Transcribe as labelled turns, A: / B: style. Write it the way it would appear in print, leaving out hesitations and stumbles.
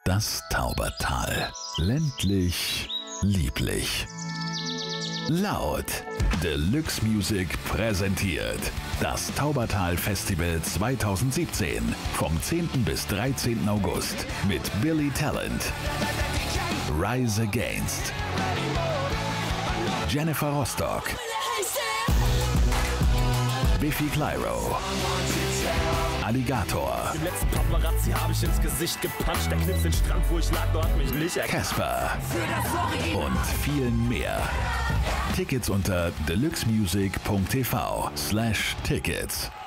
A: Das Taubertal. Ländlich, lieblich. Laut. Deluxe Music präsentiert das Taubertal-Festival 2017 vom 10. bis 13. August mit Billy Talent, Rise Against, Jennifer Rostock, Biffy Clyro, Alligator,
B: dem letzten Paparazzi habe ich ins Gesicht gepanscht. Der Knips den Strand, wo ich lag, dort hat mich nicht erkannt.
A: Casper und viel mehr. Tickets unter deluxemusic.tv/Tickets.